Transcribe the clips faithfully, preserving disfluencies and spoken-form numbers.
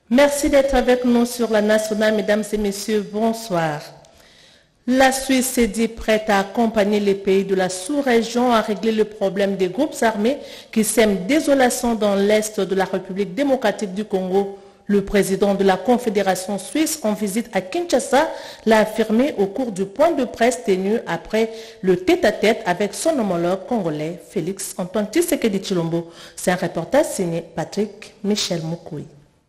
Merci d'être avec nous sur la nationale, mesdames et messieurs, bonsoir. La Suisse s'est dit prête à accompagner les pays de la sous-région à régler le problème des groupes armés qui sèment désolation dans l'est de la République démocratique du Congo. Le président de la Confédération suisse en visite à Kinshasa l'a affirmé au cours du point de presse tenu après le tête-à-tête avec son homologue congolais Félix Antoine Tshisekedi Tshilombo. C'est un reportage signé Patrick Michel Moukoui.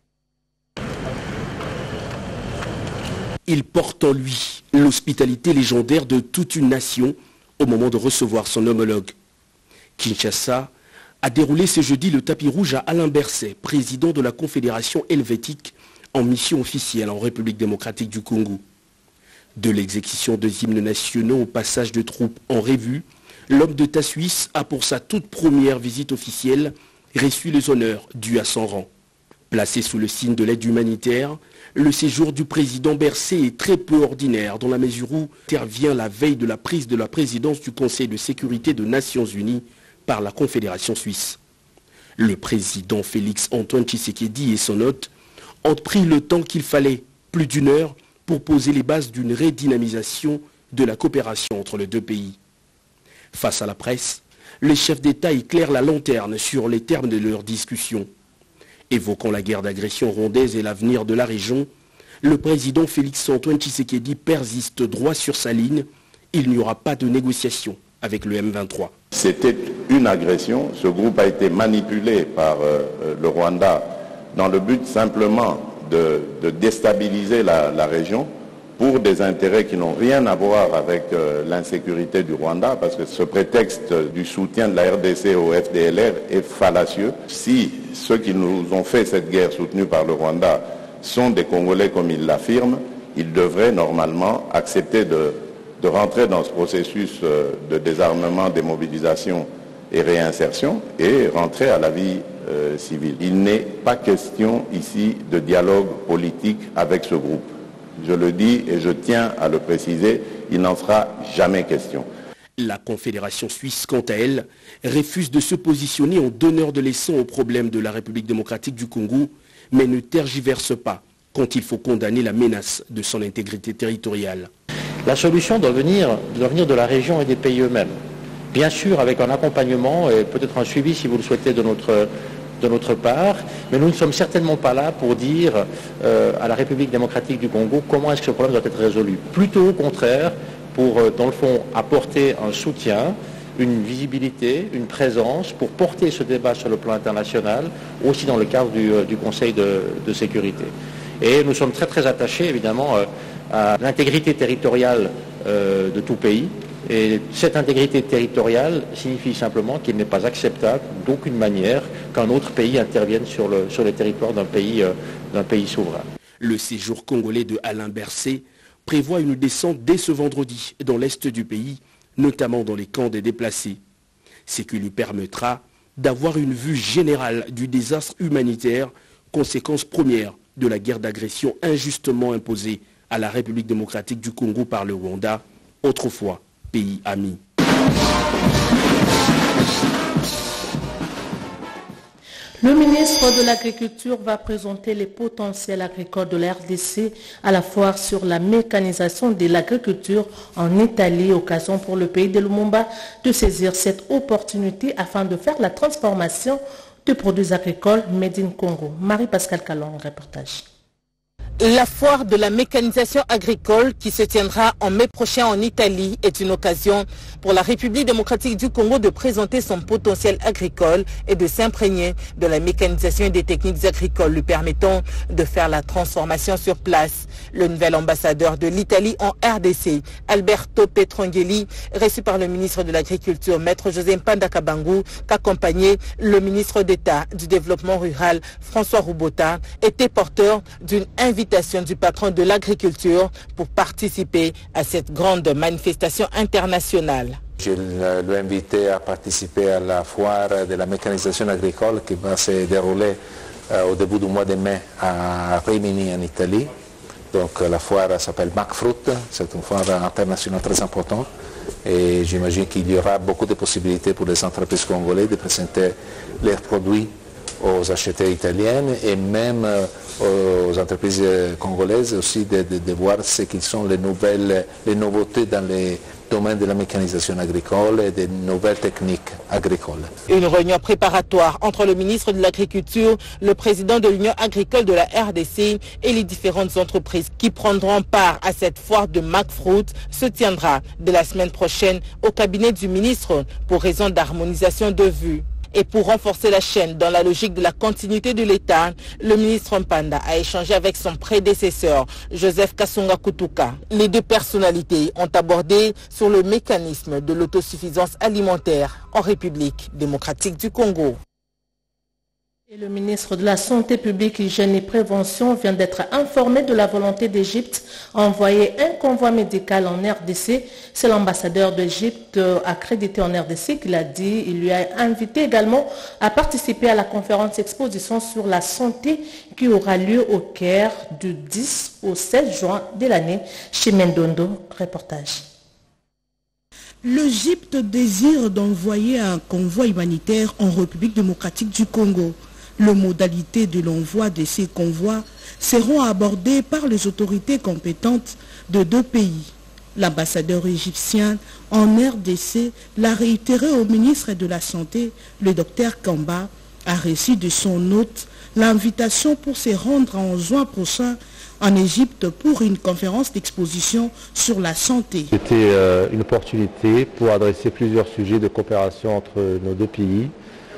Il porte en lui l'hospitalité légendaire de toute une nation au moment de recevoir son homologue. Kinshasa a déroulé ce jeudi le tapis rouge à Alain Berset, président de la Confédération helvétique en mission officielle en République démocratique du Congo. De l'exécution des hymnes nationaux au passage de troupes en revue, l'homme d'État suisse a pour sa toute première visite officielle reçu les honneurs dus à son rang. Placé sous le signe de l'aide humanitaire, le séjour du président Berset est très peu ordinaire dans la mesure où intervient la veille de la prise de la présidence du Conseil de sécurité des Nations Unies par la Confédération suisse. Le président Félix Antoine Tshisekedi et son hôte ont pris le temps qu'il fallait, plus d'une heure, pour poser les bases d'une redynamisation de la coopération entre les deux pays. Face à la presse, les chefs d'État éclairent la lanterne sur les termes de leur discussion. Évoquant la guerre d'agression rwandaise et l'avenir de la région, le président Félix Antoine Tshisekedi persiste droit sur sa ligne. Il n'y aura pas de négociation avec le M vingt-trois. C'était une agression. Ce groupe a été manipulé par euh, le Rwanda dans le but simplement de, de déstabiliser la, la région pour des intérêts qui n'ont rien à voir avec euh, l'insécurité du Rwanda, parce que ce prétexte du soutien de la R D C au F D L R est fallacieux. Si ceux qui nous ont fait cette guerre soutenue par le Rwanda sont des Congolais comme ils l'affirment, ils devraient normalement accepter de, de rentrer dans ce processus euh, de désarmement, démobilisation et réinsertion et rentrer à la vie euh, civile. Il n'est pas question ici de dialogue politique avec ce groupe. Je le dis et je tiens à le préciser, il n'en sera jamais question. La Confédération suisse, quant à elle, refuse de se positionner en donneur de leçons aux problèmes de la République démocratique du Congo, mais ne tergiverse pas quand il faut condamner la menace de son intégrité territoriale. La solution doit venir, doit venir de la région et des pays eux-mêmes. Bien sûr, avec un accompagnement et peut-être un suivi, si vous le souhaitez, de notre... de notre part, mais nous ne sommes certainement pas là pour dire euh, à la République démocratique du Congo comment est-ce que ce problème doit être résolu. Plutôt au contraire, pour, euh, dans le fond, apporter un soutien, une visibilité, une présence, pour porter ce débat sur le plan international, aussi dans le cadre du, euh, du Conseil de, de sécurité. Et nous sommes très très attachés, évidemment, euh, à l'intégrité territoriale euh, de tout pays. Et cette intégrité territoriale signifie simplement qu'il n'est pas acceptable d'aucune manière qu'un autre pays intervienne sur le, sur le territoire d'un pays, euh, d'un pays souverain. Le séjour congolais de Alain Berset prévoit une descente dès ce vendredi dans l'est du pays, notamment dans les camps des déplacés. Ce qui lui permettra d'avoir une vue générale du désastre humanitaire, conséquence première de la guerre d'agression injustement imposée à la République démocratique du Congo par le Rwanda, autrefois pays ami. Le ministre de l'Agriculture va présenter les potentiels agricoles de la R D C à la foire sur la mécanisation de l'agriculture en Italie, occasion pour le pays de Lumumba de saisir cette opportunité afin de faire la transformation de produits agricoles made in Congo. Marie-Pascale Calon, reportage. La foire de la mécanisation agricole qui se tiendra en mai prochain en Italie est une occasion pour la République démocratique du Congo de présenter son potentiel agricole et de s'imprégner de la mécanisation et des techniques agricoles lui permettant de faire la transformation sur place. Le nouvel ambassadeur de l'Italie en R D C, Alberto Petrangeli, reçu par le ministre de l'Agriculture, Maître José Mpanda Kabangu, qu'accompagnait le ministre d'État du Développement rural, François Roubota, était porteur d'une invitation du patron de l'agriculture pour participer à cette grande manifestation internationale. Je l'ai invité à participer à la foire de la mécanisation agricole qui va se dérouler euh, au début du mois de mai à Rimini en Italie. Donc la foire s'appelle MacFruit, c'est une foire internationale très importante et j'imagine qu'il y aura beaucoup de possibilités pour les entreprises congolaises de présenter leurs produits aux acheteurs italiens et même aux entreprises congolaises aussi de, de, de voir ce qui sont les, nouvelles, les nouveautés dans les domaines de la mécanisation agricole et des nouvelles techniques agricoles. Une réunion préparatoire entre le ministre de l'Agriculture, le président de l'Union agricole de la R D C et les différentes entreprises qui prendront part à cette foire de McFruit se tiendra de la semaine prochaine au cabinet du ministre pour raison d'harmonisation de vues. Et pour renforcer la chaîne dans la logique de la continuité de l'État, le ministre Mpanda a échangé avec son prédécesseur, Joseph Kasonga Kutuka. Les deux personnalités ont abordé sur le mécanisme de l'autosuffisance alimentaire en République démocratique du Congo. Et le ministre de la Santé publique, Hygiène et Prévention vient d'être informé de la volonté d'Égypte d'envoyer un convoi médical en R D C. C'est l'ambassadeur d'Égypte accrédité en R D C qui l'a dit. Il lui a invité également à participer à la conférence exposition sur la santé qui aura lieu au Caire du dix au seize juin de l'année. Chez Mendondo, reportage. L'Égypte désire d'envoyer un convoi humanitaire en République démocratique du Congo. Les modalités de l'envoi de ces convois seront abordées par les autorités compétentes de deux pays. L'ambassadeur égyptien en R D C l'a réitéré au ministre de la Santé, le docteur Kamba, a reçu de son hôte l'invitation pour se rendre en juin prochain en Égypte pour une conférence d'exposition sur la santé. C'était euh, une opportunité pour adresser plusieurs sujets de coopération entre nos deux pays.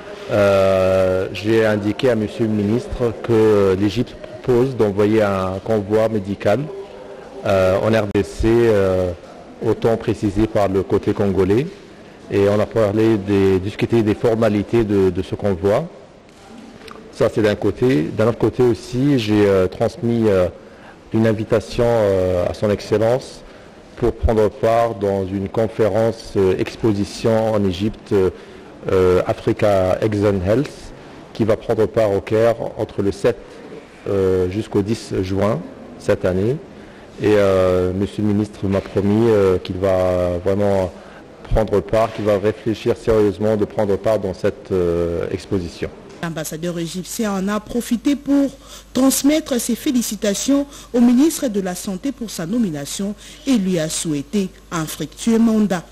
Euh, J'ai indiqué à Monsieur le ministre que l'Égypte propose d'envoyer un convoi médical euh, en R D C, euh, autant précisé par le côté congolais. Et on a parlé des, discuté des formalités de, de ce convoi. Ça, c'est d'un côté. D'un autre côté aussi, j'ai euh, transmis euh, une invitation euh, à son Excellence pour prendre part dans une conférence euh, exposition en Égypte, euh, Africa Exxon Health, qui va prendre part au Caire entre le sept euh, jusqu'au dix juin cette année. Et euh, Monsieur le ministre m'a promis euh, qu'il va vraiment prendre part, qu'il va réfléchir sérieusement de prendre part dans cette euh, exposition. L'ambassadeur égyptien en a profité pour transmettre ses félicitations au ministre de la Santé pour sa nomination et lui a souhaité un fructueux mandat.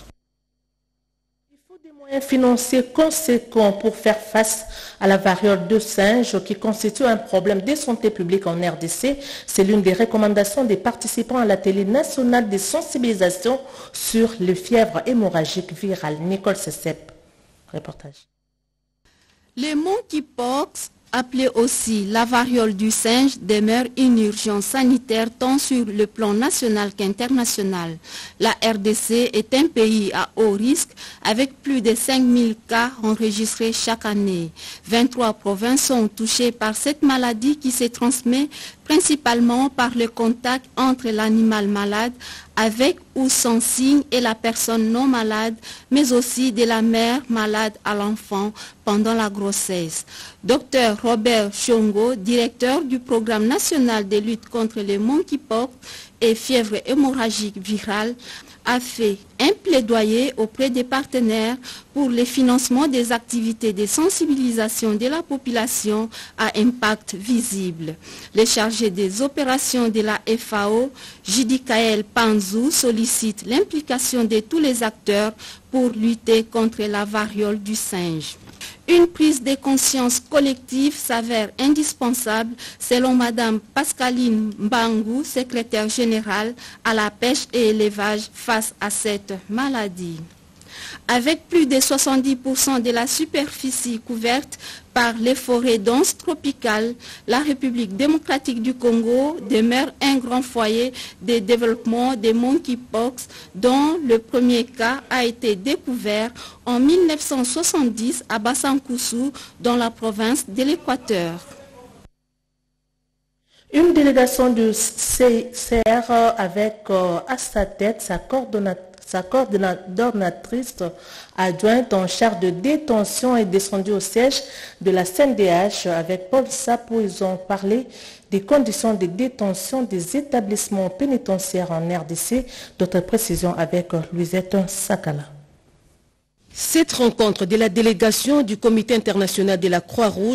Il faut des moyens financiers conséquents pour faire face à la variole de singe qui constitue un problème de santé publique en R D C. C'est l'une des recommandations des participants à l'atelier national de sensibilisation sur les fièvres hémorragiques virales. Nicole Sessep, reportage. Le monkeypox, appelé aussi la variole du singe, demeure une urgence sanitaire tant sur le plan national qu'international. La R D C est un pays à haut risque avec plus de cinq mille cas enregistrés chaque année. vingt-trois provinces sont touchées par cette maladie qui se transmet principalement par le contact entre l'animal malade avec ou sans signe et la personne non malade, mais aussi de la mère malade à l'enfant pendant la grossesse. Docteur Robert Chongo, directeur du programme national de lutte contre les monkeypox et fièvre hémorragique virale, a fait un plaidoyer auprès des partenaires pour le financement des activités de sensibilisation de la population à impact visible. Le chargé des opérations de la F A O, Jidikael Panzou, sollicite l'implication de tous les acteurs pour lutter contre la variole du singe. Une prise de conscience collective s'avère indispensable selon Madame Pascaline Mbangou, secrétaire générale à la pêche et élevage face à cette maladie. Avec plus de soixante-dix pour cent de la superficie couverte par les forêts denses tropicales, la République démocratique du Congo demeure un grand foyer de développement des monkeypox dont le premier cas a été découvert en mille neuf cent soixante-dix à Bassankoussou dans la province de l'Équateur. Une délégation du C C R avec euh, à sa tête sa coordonnatrice Sa coordonnatrice adjointe en charge de détention est descendue au siège de la C N D H avec Paul Sapo. Ils ont parlé des conditions de détention des établissements pénitentiaires en R D C. D'autres précisions avec Louisette Sakala. Cette rencontre de la délégation du Comité international de la Croix-Rouge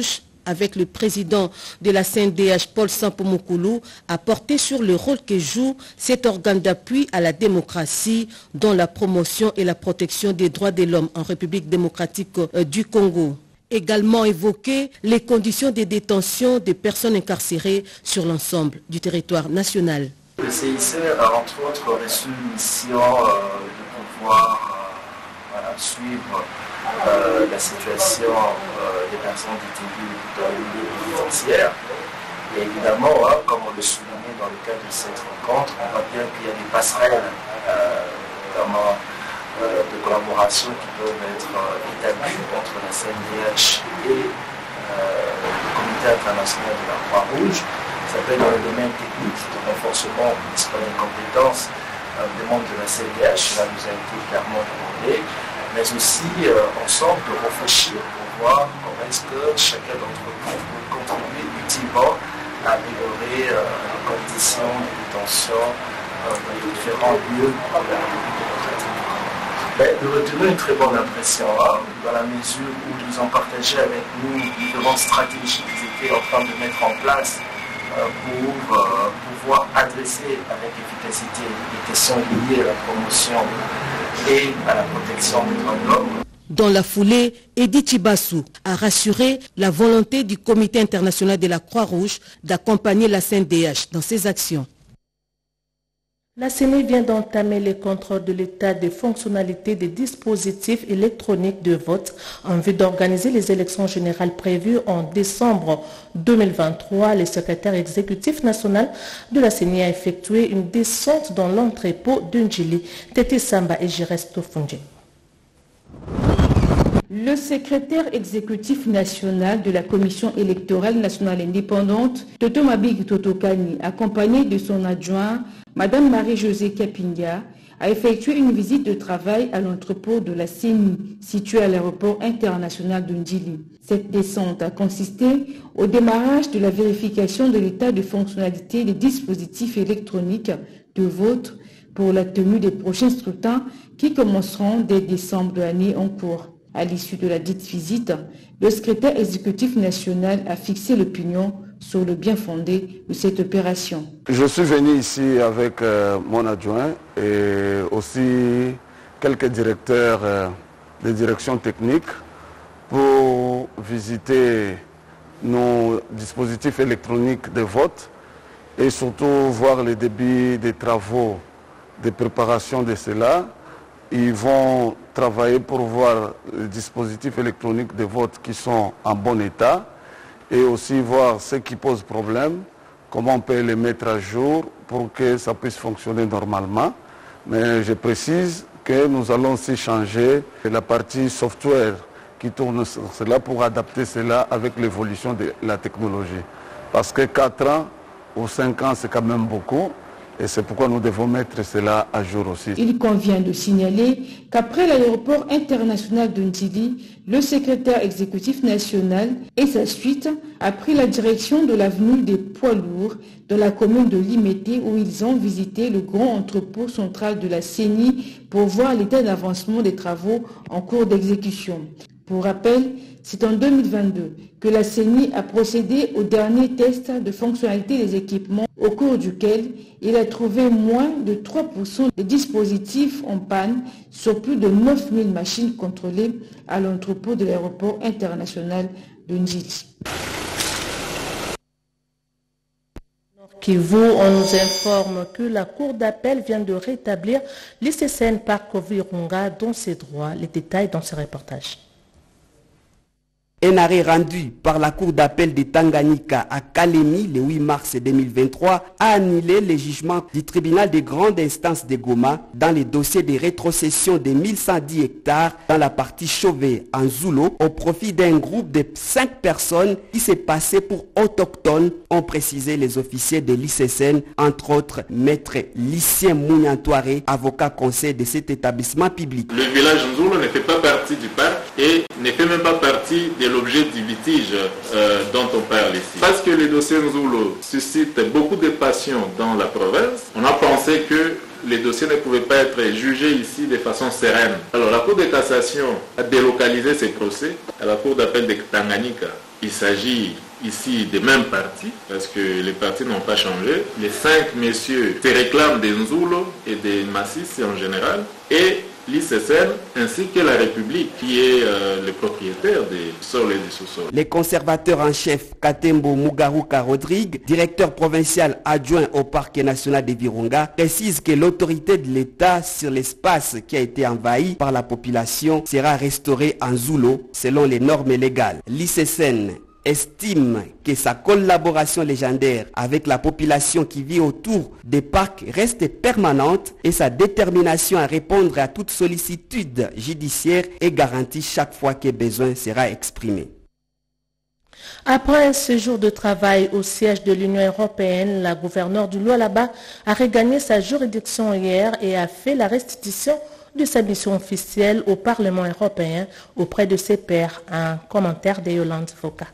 avec le président de la C N D H, Paul Sampo-Moukoulou, a porté sur le rôle que joue cet organe d'appui à la démocratie dans la promotion et la protection des droits de l'homme en République démocratique du Congo. Également évoqué les conditions de détention des personnes incarcérées sur l'ensemble du territoire national. Le C I C a entre autres reçu une mission euh, de pouvoir euh, voilà, suivre euh, la situation euh, des personnes détenues dans le milieu pénitentiaire. Et évidemment, hein, comme on le soulignait dans le cadre de cette rencontre, on voit bien qu'il y a des passerelles, euh, notamment euh, de collaboration qui peuvent être euh, établies entre la C N D H et euh, le Comité international de la Croix-Rouge. Ça peut être dans le domaine technique, de renforcement des compétences euh, des membres de la C N D H, cela nous a été clairement demandé, mais aussi euh, ensemble de réfléchir pour voir comment est-ce que chacun d'entre nous peut contribuer utilement à améliorer euh, les conditions de détention euh, dans les différents lieux de la République démocratique du Congo. Ben, nous retenons une très bonne impression, hein, dans la mesure où ils ont partagé avec nous différentes stratégies qu'ils étaient en train de mettre en place pour euh, pouvoir adresser avec efficacité les questions liées à la promotion et à la protection des droits de l'homme. Dans la foulée, Edith Chibassou a rassuré la volonté du Comité international de la Croix-Rouge d'accompagner la C N D H dans ses actions. La C E N I vient d'entamer les contrôles de l'état de fonctionnalité des dispositifs électroniques de vote en vue d'organiser les élections générales prévues en décembre deux mille vingt-trois. Le secrétaire exécutif national de la C E N I a effectué une descente dans l'entrepôt de Ndjili, Tete Samba et Jiresto Fungi. Le secrétaire exécutif national de la Commission électorale nationale indépendante, Toto Mabig Totokani, accompagné de son adjoint, Madame Marie-Josée Kapinga, a effectué une visite de travail à l'entrepôt de la C E N I, situé à l'aéroport international de Ndjili. Cette descente a consisté au démarrage de la vérification de l'état de fonctionnalité des dispositifs électroniques de vote pour la tenue des prochains scrutins qui commenceront dès décembre de l'année en cours. À l'issue de la dite visite, le secrétaire exécutif national a fixé l'opinion sur le bien fondé de cette opération. Je suis venu ici avec euh, mon adjoint et aussi quelques directeurs euh, de direction technique pour visiter nos dispositifs électroniques de vote et surtout voir le début des travaux de préparation de cela. Ils vont travailler pour voir les dispositifs électroniques de vote qui sont en bon état et aussi voir ce qui pose problème, comment on peut les mettre à jour pour que ça puisse fonctionner normalement. Mais je précise que nous allons aussi changer la partie software qui tourne sur cela pour adapter cela avec l'évolution de la technologie. Parce que quatre ans ou cinq ans, c'est quand même beaucoup. Et c'est pourquoi nous devons mettre cela à jour aussi. Il convient de signaler qu'après l'aéroport international de Ndjili, le secrétaire exécutif national et sa suite a pris la direction de l'avenue des Poids Lourds dans la commune de Limete où ils ont visité le grand entrepôt central de la C E N I pour voir l'état d'avancement des travaux en cours d'exécution. Pour rappel, c'est en deux mille vingt-deux que la C E N I a procédé au dernier test de fonctionnalité des équipements au cours duquel il a trouvé moins de trois pour cent des dispositifs en panne sur plus de neuf mille machines contrôlées à l'entrepôt de l'aéroport international de Ndjili. Kivu, on nous informe que la Cour d'appel vient de rétablir l'I C C N Parc Virunga dans ses droits. Les détails dans ce reportage. Un arrêt rendu par la Cour d'appel de Tanganyika à Kalemi le huit mars deux mille vingt-trois a annulé le jugement du tribunal de grande instance de Goma dans le dossier de rétrocession de mille cent dix hectares dans la partie Chauvet en Zoulo au profit d'un groupe de cinq personnes qui s'est passé pour autochtones, ont précisé les officiers de l'I C C N, entre autres Maître Lucien Mouniantoiré, avocat conseil de cet établissement public. Le village Zoulo ne fait pas partie du parc et ne fait même pas partie de l'objet du litige euh, dont on parle ici. Parce que le dossier Nzulo suscite beaucoup de passion dans la province, on a pensé que les dossiers ne pouvaient pas être jugés ici de façon sereine. Alors la Cour de cassation a délocalisé ces procès à la Cour d'appel de Tanganyika Il s'agit ici des mêmes partis, parce que les partis n'ont pas changé. Les cinq messieurs se réclament des Nzulo et des Massis en général, et l'I C S N ainsi que la République qui est euh, le propriétaire des sols et des sous-sols. Les conservateurs en chef Katembo Mugaruka Rodrigue, directeur provincial adjoint au parc national de Virunga, précise que l'autorité de l'État sur l'espace qui a été envahi par la population sera restaurée en Zulo selon les normes légales. L'I C S N estime que sa collaboration légendaire avec la population qui vit autour des parcs reste permanente et sa détermination à répondre à toute sollicitude judiciaire est garantie chaque fois que besoin sera exprimé. Après un séjour de travail au siège de l'Union européenne, la gouverneure du Lualaba a regagné sa juridiction hier et a fait la restitution de sa mission officielle au Parlement européen auprès de ses pairs. Un commentaire de Yolande Foka.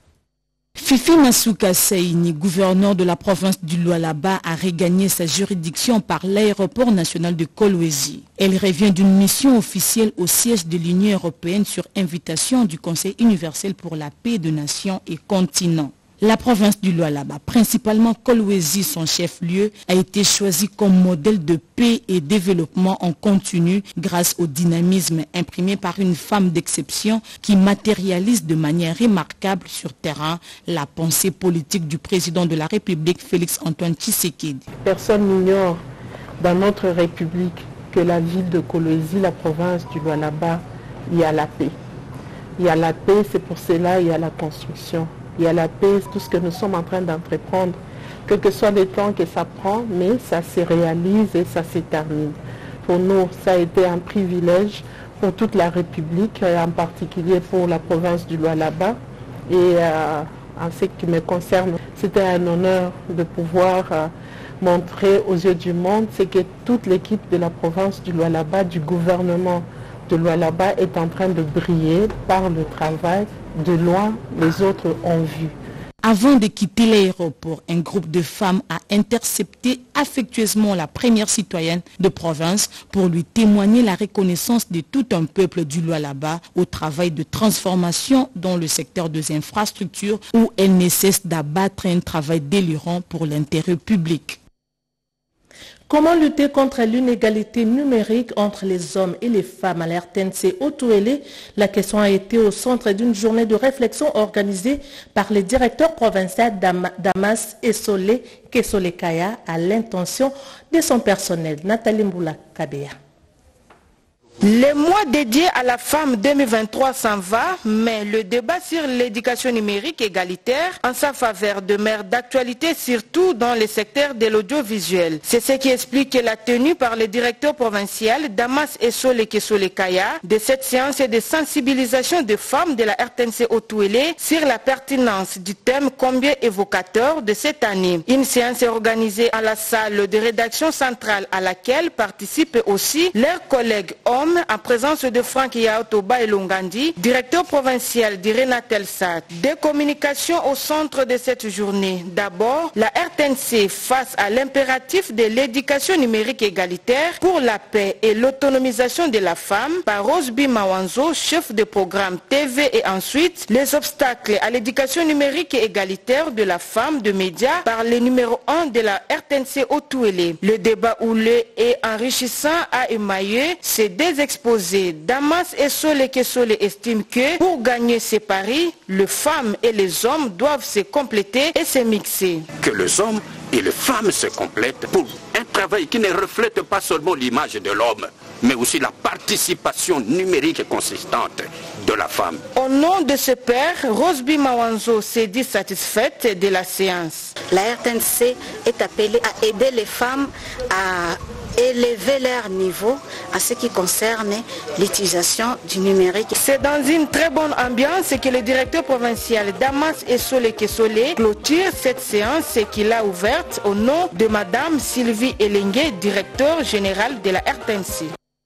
Fifi Masuka Saini, gouverneur de la province du Lualaba, a regagné sa juridiction par l'aéroport national de Kolwezi. Elle revient d'une mission officielle au siège de l'Union européenne sur invitation du Conseil universel pour la paix de nations et continents. La province du Lualaba, principalement Kolwezi, son chef-lieu, a été choisie comme modèle de paix et développement en continu grâce au dynamisme imprimé par une femme d'exception qui matérialise de manière remarquable sur terrain la pensée politique du président de la République, Félix Antoine Tshisekedi. Personne n'ignore dans notre République que la ville de Kolwezi, la province du Lualaba, il y a la paix. Il y a la paix, c'est pour cela il y a la construction. Il y a la paix, tout ce que nous sommes en train d'entreprendre, quel que soit le temps que ça prend, mais ça se réalise et ça se termine. Pour nous, ça a été un privilège pour toute la République, en particulier pour la province du Lualaba. Et euh, en ce qui me concerne, c'était un honneur de pouvoir euh, montrer aux yeux du monde ce que toute l'équipe de la province du Lualaba, du gouvernement de Lualaba est en train de briller par le travail. De loin, les autres ont vu. Avant de quitter l'aéroport, un groupe de femmes a intercepté affectueusement la première citoyenne de province pour lui témoigner la reconnaissance de tout un peuple du Lualaba au travail de transformation dans le secteur des infrastructures où elle ne cesse d'abattre un travail délirant pour l'intérêt public. Comment lutter contre l'inégalité numérique entre les hommes et les femmes à la R T N C Otuele? La question a été au centre d'une journée de réflexion organisée par le directeur provincial Damas Esole Kesolekaya à l'intention de son personnel. Nathalie Mboula Kabea. Le mois dédié à la femme deux mille vingt-trois s'en va, mais le débat sur l'éducation numérique égalitaire en sa faveur demeure d'actualité, surtout dans le secteur de l'audiovisuel. C'est ce qui explique la tenue par le directeur provincial Damas Esole Kesolekaya de cette séance de sensibilisation des femmes de la R T N C Otuele sur la pertinence du thème combien évocateur de cette année. Une séance est organisée à la salle de rédaction centrale à laquelle participent aussi leurs collègues hommes en présence de Franck Yaotoba et Longandi, directeur provincial d'Irenatel S A T. Des communications au centre de cette journée. D'abord, la R T N C face à l'impératif de l'éducation numérique égalitaire pour la paix et l'autonomisation de la femme par Rosby Mawanzo, chef de programme T V, et ensuite les obstacles à l'éducation numérique et égalitaire de la femme de médias par le numéro un de la R T N C Otuele. Le débat houleux et enrichissant a émaillé ces deux exposés. Damas Esole Kesole estime que pour gagner ces paris, les femmes et les hommes doivent se compléter et se mixer. Que les hommes et les femmes se complètent pour un travail qui ne reflète pas seulement l'image de l'homme, mais aussi la participation numérique consistante de la femme. Au nom de ce père, Rosby Mawanzo s'est dit satisfaite de la séance. La R T N C est appelée à aider les femmes à élever leur niveau à ce qui concerne l'utilisation du numérique. C'est dans une très bonne ambiance que le directeur provincial Damas Esole Kesole clôture cette séance qu'il a ouverte au nom de Madame Sylvie Elengue, directeur général de la R T N C.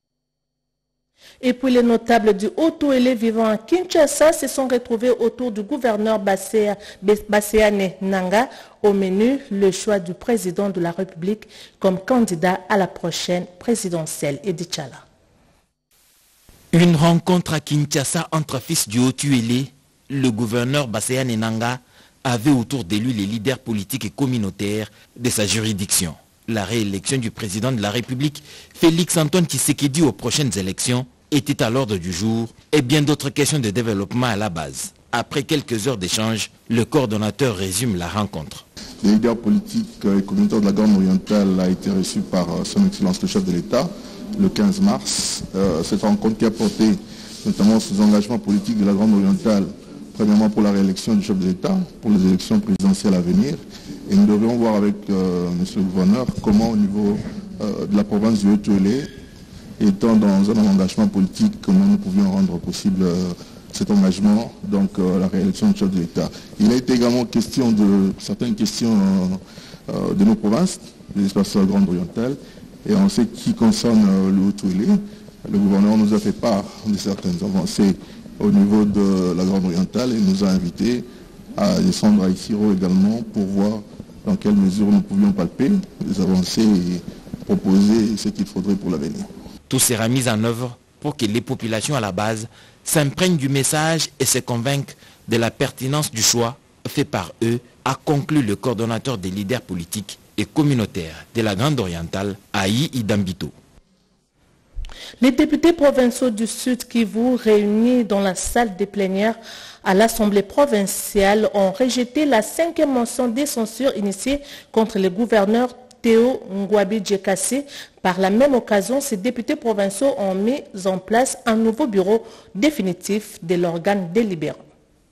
Et puis les notables du Otuele vivant à Kinshasa se sont retrouvés autour du gouverneur Baseane Nanga. Au menu, le choix du président de la République comme candidat à la prochaine présidentielle. Edith Chala. Une rencontre à Kinshasa entre fils du Otuele, le gouverneur Basséane Enanga avait autour de lui les leaders politiques et communautaires de sa juridiction. La réélection du président de la République, Félix Antoine Tshisekedi, aux prochaines élections était à l'ordre du jour et bien d'autres questions de développement à la base. Après quelques heures d'échange, le coordonnateur résume la rencontre. Le leader politique et communautaire de la Grande Orientale a été reçu par son Excellence le chef de l'État le quinze mars. Euh, cette rencontre qui a porté notamment sur les engagements politiques de la Grande Orientale, premièrement pour la réélection du chef de l'État, pour les élections présidentielles à venir. Et nous devrions voir avec euh, M. le gouverneur comment au niveau euh, de la province du Haut-Uélé, étant dans un engagement politique, comment nous pouvions rendre possible euh, cet engagement, donc euh, la réélection du chef de l'État. Il a été également question de certaines questions euh, euh, de nos provinces, des espaces de la Grande Orientale, et en ce qui concerne euh, le Haut-Uélé, le gouverneur nous a fait part de certaines avancées au niveau de la Grande Orientale et nous a invités à descendre à Issiro également pour voir dans quelle mesure nous pouvions palper les avancées et proposer ce qu'il faudrait pour l'avenir. Tout sera mis en œuvre pour que les populations à la base s'imprègnent du message et se convainquent de la pertinence du choix fait par eux, a conclu le coordonnateur des leaders politiques et communautaires de la Grande Orientale, Aïe Idambito. Les députés provinciaux du Sud Kivu réunis dans la salle des plénières à l'Assemblée provinciale ont rejeté la cinquième motion de censure initiée contre le gouverneur Théo Ngwabi Djekassi. Par la même occasion, ces députés provinciaux ont mis en place un nouveau bureau définitif de l'organe délibérant.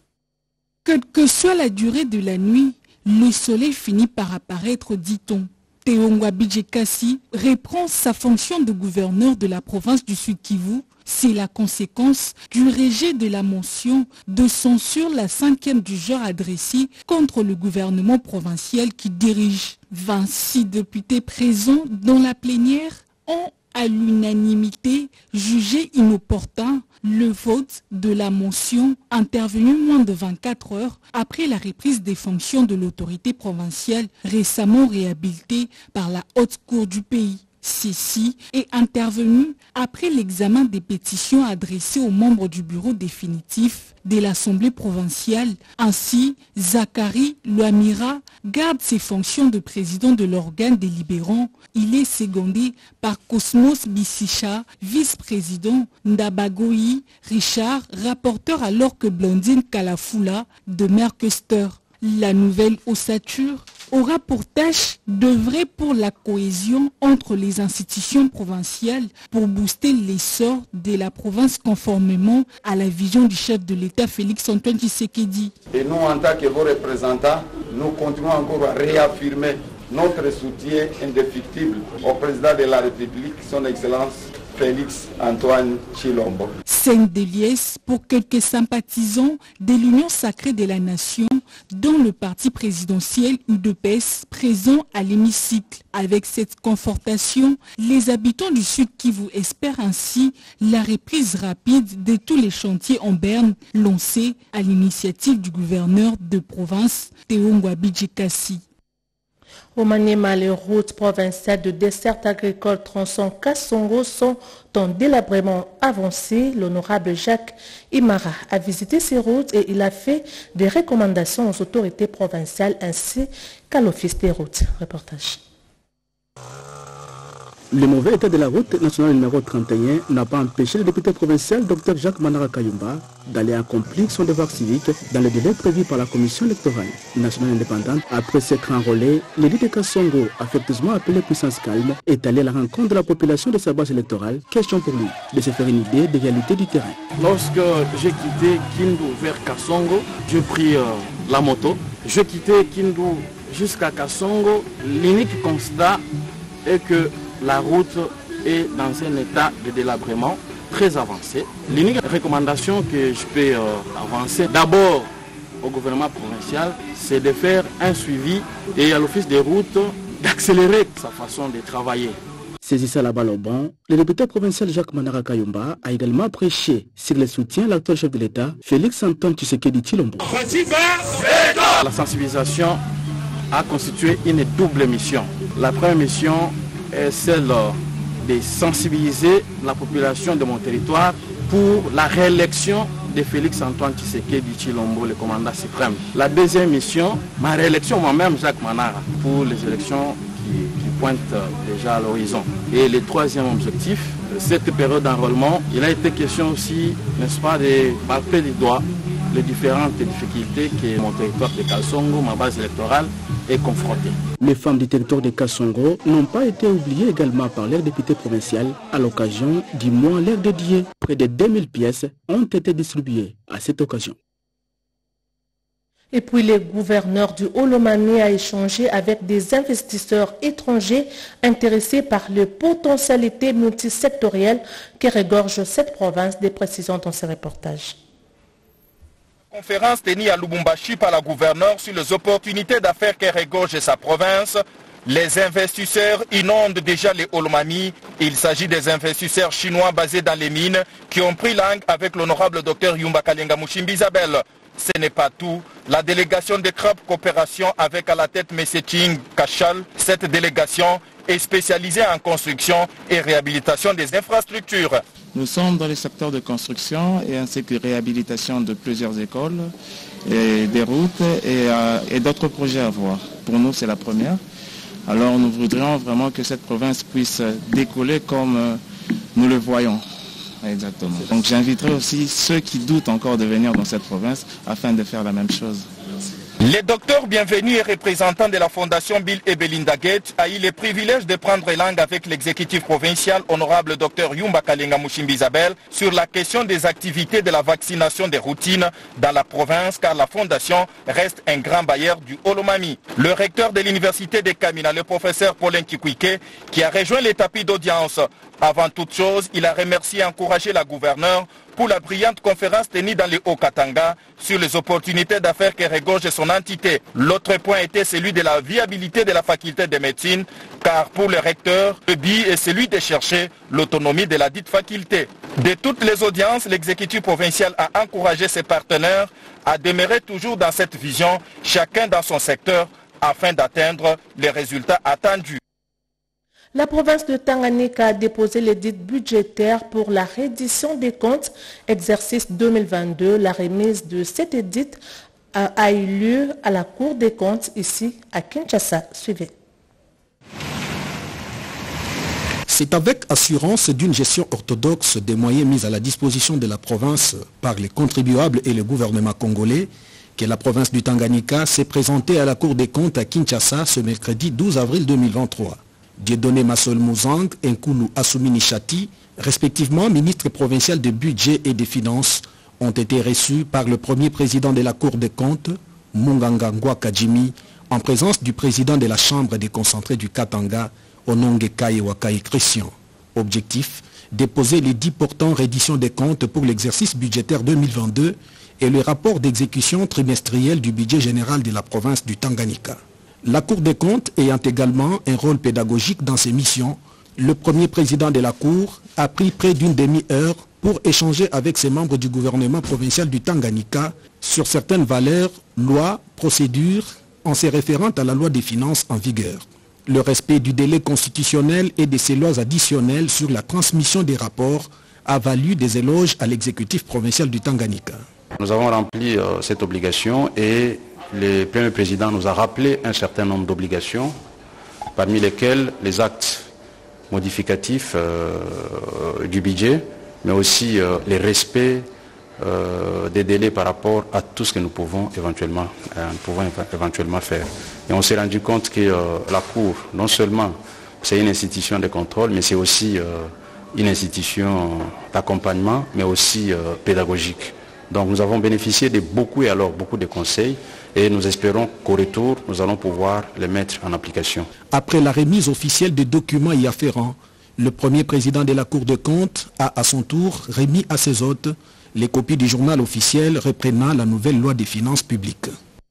Quelle que soit la durée de la nuit, le soleil finit par apparaître, dit-on. Théo Ngwabi Djekassi reprend sa fonction de gouverneur de la province du Sud Kivu. C'est la conséquence du rejet de la motion de censure, la cinquième du genre adressée contre le gouvernement provincial qui dirige. vingt-six députés présents dans la plénière ont à l'unanimité jugé inopportun le vote de la motion intervenue moins de vingt-quatre heures après la reprise des fonctions de l'autorité provinciale récemment réhabilitée par la haute cour du pays. Ceci est intervenu après l'examen des pétitions adressées aux membres du bureau définitif de l'Assemblée provinciale. Ainsi, Zachary Luamira garde ses fonctions de président de l'organe délibérant. Il est secondé par Cosmos Bissicha, vice-président, Ndabagoyi Richard, rapporteur alors que Blondine Kalafula demeure questeur. La nouvelle ossature aura pour tâche d'œuvrer pour la cohésion entre les institutions provinciales pour booster l'essor de la province conformément à la vision du chef de l'État Félix Antoine Tshisekedi. Et nous, en tant que vos représentants, nous continuons encore à réaffirmer notre soutien indéfectible au président de la République, son Excellence Félix Antoine Tshilombo. Scène de liesse pour quelques sympathisants de l'Union sacrée de la nation dont le parti présidentiel U D P S présent à l'hémicycle. Avec cette confortation, les habitants du Sud Kivu espèrent ainsi la reprise rapide de tous les chantiers en berne lancés à l'initiative du gouverneur de province Théo Ngwabi Djekassi. Au Maniema, les routes provinciales de dessert agricole tronçon Kassongo sont en délabrement avancé. L'honorable Jacques Imara a visité ces routes et il a fait des recommandations aux autorités provinciales ainsi qu'à l'Office des routes. Reportage. Le mauvais état de la route nationale numéro trente et un n'a pas empêché le député provincial Dr Jacques Manara Kayumba d'aller accomplir son devoir civique dans le délai prévu par la commission électorale nationale indépendante. Après s'être enrôlé, l'élu de Kassongo, affectueusement appelé Puissance Calme, est allé à la rencontre de la population de sa base électorale. Question pour lui de se faire une idée des réalités du terrain. Lorsque j'ai quitté Kindu vers Kassongo, j'ai pris euh, la moto. J'ai quitté Kindu jusqu'à Kassongo. L'unique constat est que la route est dans un état de délabrement très avancé. L'unique recommandation que je peux euh, avancer d'abord au gouvernement provincial, c'est de faire un suivi et à l'office des routes d'accélérer sa façon de travailler. Saisissant la balle au bon, le député provincial Jacques Manara Kayumba a également prêché sur le soutien à l'actuel chef de l'État, Félix Antoine Tshisekedi Tshilombo. La sensibilisation a constitué une double mission. La première mission est celle de sensibiliser la population de mon territoire pour la réélection de Félix Antoine Tshisekedi Tshilombo, le commandant suprême. La deuxième mission, ma réélection moi-même, Jacques Manara, pour les élections qui, qui pointent déjà à l'horizon. Et le troisième objectif, cette période d'enrôlement, il a été question aussi, n'est-ce pas, de palper du doigt les différentes difficultés que mon territoire de Kasongo, ma base électorale, est confrontée. Les femmes du territoire de Kasongo n'ont pas été oubliées également par leur député provincial à l'occasion du mois l'air dédié. Près de deux mille pièces ont été distribuées à cette occasion. Et puis le gouverneur du Haut-Lomami a échangé avec des investisseurs étrangers intéressés par les potentialités multisectorielles qui regorgent cette province, des précisions dans ce reportage. Conférence tenue à Lubumbashi par la gouverneure sur les opportunités d'affaires qui regorgent sa province. Les investisseurs inondent déjà les Haut-Lomami. Il s'agit des investisseurs chinois basés dans les mines qui ont pris langue avec l'honorable docteur Yumba Kalenga Mushimbi Isabelle. Ce n'est pas tout. La délégation de C R A P Coopération avec à la tête M. Ching Kachal, cette délégation est spécialisée en construction et réhabilitation des infrastructures. Nous sommes dans le secteur de construction et ainsi que réhabilitation de plusieurs écoles, et des routes et, euh, et d'autres projets à voir. Pour nous, c'est la première. Alors nous voudrions vraiment que cette province puisse décoller comme euh, nous le voyons. Exactement. Donc j'inviterai aussi ceux qui doutent encore de venir dans cette province afin de faire la même chose. Le docteur Bienvenu et représentant de la fondation Bill et Belinda Gates a eu le privilège de prendre langue avec l'exécutif provincial honorable docteur Yumba Kalenga Mushimbi Isabelle sur la question des activités de la vaccination des routines dans la province car la fondation reste un grand bailleur du Haut-Lomami. Le recteur de l'université de Kamina, le professeur Paulin Kikwike, qui a rejoint les tapis d'audience. Avant toute chose, il a remercié et encouragé la gouverneure pour la brillante conférence tenue dans le Haut-Katanga sur les opportunités d'affaires que regorge son entité. L'autre point était celui de la viabilité de la faculté de médecine, car pour le recteur, le but est celui de chercher l'autonomie de la dite faculté. De toutes les audiences, l'exécutif provincial a encouragé ses partenaires à demeurer toujours dans cette vision, chacun dans son secteur, afin d'atteindre les résultats attendus. La province de Tanganyika a déposé l'édit budgétaire pour la reddition des comptes exercice deux mille vingt-deux. La remise de cet édit a, a eu lieu à la Cour des comptes ici à Kinshasa. Suivez. C'est avec assurance d'une gestion orthodoxe des moyens mis à la disposition de la province par les contribuables et le gouvernement congolais que la province du Tanganyika s'est présentée à la Cour des comptes à Kinshasa ce mercredi douze avril deux mille vingt-trois. Dieudonné Massol Mouzang et Nkulu Assoumini Chati, respectivement ministre provincial des budgets et des finances, ont été reçus par le premier président de la Cour des comptes, Munganga Ngwa Kajimi, en présence du président de la Chambre des concentrés du Katanga, Ononge Kaye Wakai Christian. Objectif, déposer les dix portants reddition des comptes pour l'exercice budgétaire deux mille vingt-deux et le rapport d'exécution trimestriel du budget général de la province du Tanganyika. La Cour des comptes ayant également un rôle pédagogique dans ses missions, le premier président de la Cour a pris près d'une demi-heure pour échanger avec ses membres du gouvernement provincial du Tanganyika sur certaines valeurs, lois, procédures, en se référant à la loi des finances en vigueur. Le respect du délai constitutionnel et de ces lois additionnelles sur la transmission des rapports a valu des éloges à l'exécutif provincial du Tanganyika. Nous avons rempli euh, cette obligation et le Premier Président nous a rappelé un certain nombre d'obligations, parmi lesquelles les actes modificatifs euh, du budget, mais aussi euh, les respects euh, des délais par rapport à tout ce que nous pouvons éventuellement, euh, nous pouvons éventuellement faire. Et on s'est rendu compte que euh, la Cour, non seulement c'est une institution de contrôle, mais c'est aussi euh, une institution d'accompagnement, mais aussi euh, pédagogique. Donc nous avons bénéficié de beaucoup et alors beaucoup de conseils et nous espérons qu'au retour, nous allons pouvoir les mettre en application. Après la remise officielle des documents y afférents, le premier président de la Cour des comptes a à son tour remis à ses hôtes les copies du journal officiel reprenant la nouvelle loi des finances publiques.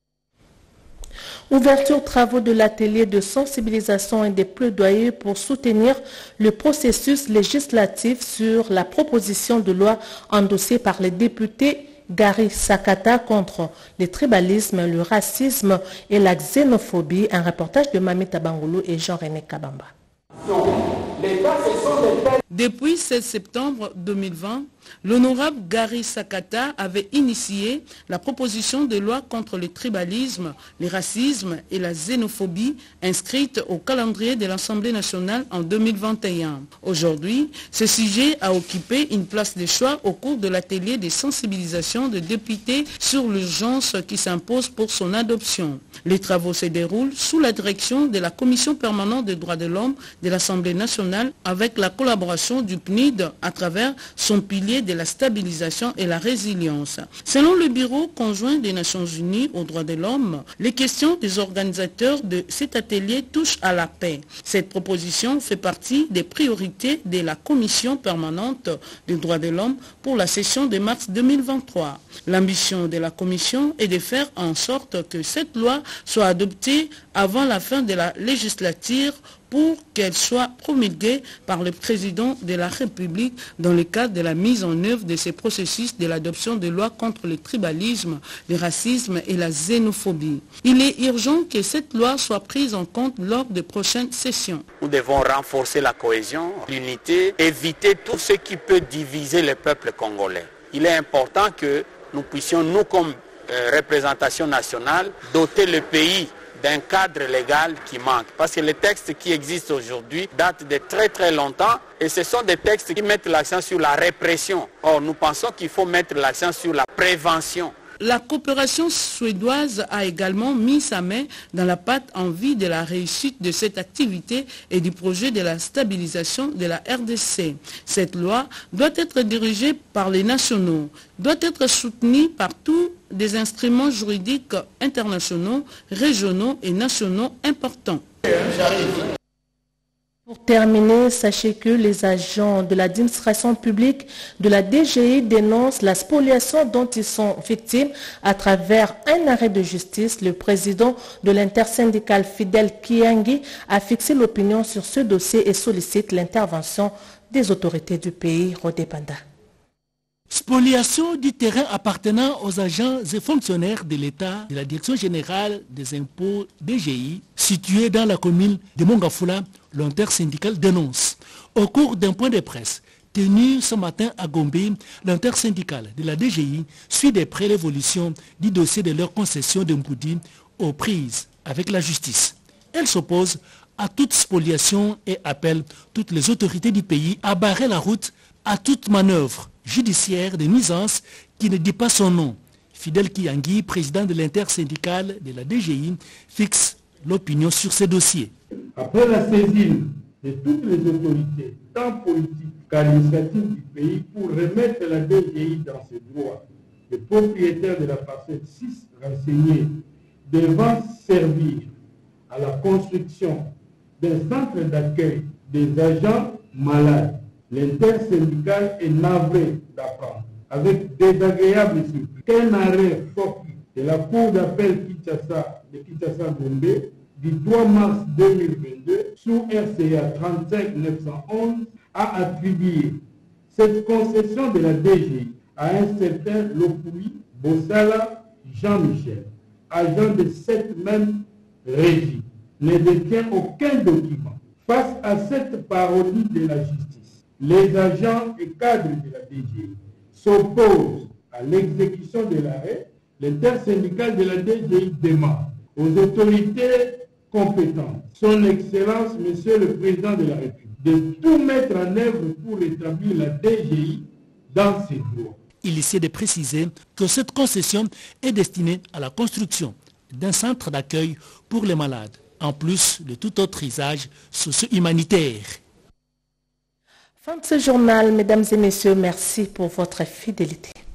Ouverture travaux de l'atelier de sensibilisation et des plaidoyers pour soutenir le processus législatif sur la proposition de loi endossée par les députés Gary Sakata contre le tribalisme, le racisme et la xénophobie. Un reportage de Mami Tabangoulou et Jean-René Kabamba. Depuis seize septembre deux mille vingt, L'honorable Gary Sakata avait initié la proposition de loi contre le tribalisme, le racisme et la xénophobie inscrite au calendrier de l'Assemblée nationale en deux mille vingt et un. Aujourd'hui, ce sujet a occupé une place de choix au cours de l'atelier de sensibilisation de députés sur l'urgence qui s'impose pour son adoption. Les travaux se déroulent sous la direction de la Commission permanente des droits de l'homme de l'Assemblée nationale avec la collaboration du P N I D à travers son pilier de la stabilisation et la résilience. Selon le Bureau conjoint des Nations Unies aux droits de l'homme, les questions des organisateurs de cet atelier touchent à la paix. Cette proposition fait partie des priorités de la Commission permanente des droits de l'homme pour la session de mars deux mille vingt-trois. L'ambition de la Commission est de faire en sorte que cette loi soit adoptée avant la fin de la législature pour qu'elle soit promulguée par le président de la République dans le cadre de la mise en œuvre de ces processus de l'adoption de lois contre le tribalisme, le racisme et la xénophobie. Il est urgent que cette loi soit prise en compte lors des prochaines sessions. Nous devons renforcer la cohésion, l'unité, éviter tout ce qui peut diviser le peuple congolais. Il est important que nous puissions, nous comme euh, représentation nationale, doter le pays d'un cadre légal qui manque. Parce que les textes qui existent aujourd'hui datent de très très longtemps et ce sont des textes qui mettent l'accent sur la répression. Or, nous pensons qu'il faut mettre l'accent sur la prévention. La coopération suédoise a également mis sa main dans la pâte en vue de la réussite de cette activité et du projet de la stabilisation de la R D C. Cette loi doit être dirigée par les nationaux, doit être soutenue par tous des instruments juridiques internationaux, régionaux et nationaux importants. Pour terminer, sachez que les agents de l'administration publique de la D G I dénoncent la spoliation dont ils sont victimes à travers un arrêt de justice. Le président de l'intersyndicale Fidel Kiangi a fixé l'opinion sur ce dossier et sollicite l'intervention des autorités du pays. Rodé Panda. Spoliation du terrain appartenant aux agents et fonctionnaires de l'État de la Direction générale des impôts D G I, située dans la commune de Mongafula, l'intersyndicale dénonce. Au cours d'un point de presse tenu ce matin à Gombe, l'intersyndicale de la D G I suit de près l'évolution du dossier de leur concession de Mpoudi aux prises avec la justice. Elle s'oppose à toute spoliation et appelle toutes les autorités du pays à barrer la route à toute manœuvre judiciaire de nuisance qui ne dit pas son nom. Fidel Kiangi, président de l'intersyndicale de la D G I, fixe l'opinion sur ces dossiers. Après la saisine de toutes les autorités, tant politiques qu'administratives du pays, pour remettre la D G I dans ses droits, le propriétaire de la parcelle six renseignée devant servir à la construction d'un centre d'accueil des agents malades, l'intersyndicale est navré d'apprendre avec désagréable surprise qu'un arrêt sorti de la Cour d'appel Kinshasa de Kinshasa-Gombe du trois mars deux mille vingt-deux sous R C A trente-cinq neuf cent onze a attribué cette concession de la D G I à un certain Lopui Bossala Jean-Michel, agent de cette même régie, ne détient aucun document. Face à cette parodie de la justice, les agents et cadres de la D G I s'opposent à l'exécution de l'arrêt. L'intersyndicale de la D G I demande aux autorités compétentes, son Excellence, Monsieur le Président de la République, de tout mettre en œuvre pour rétablir la D G I dans ses droits. Il essaie de préciser que cette concession est destinée à la construction d'un centre d'accueil pour les malades, en plus de tout autre usage socio-humanitaire. Fin de ce journal, mesdames et messieurs, merci pour votre fidélité.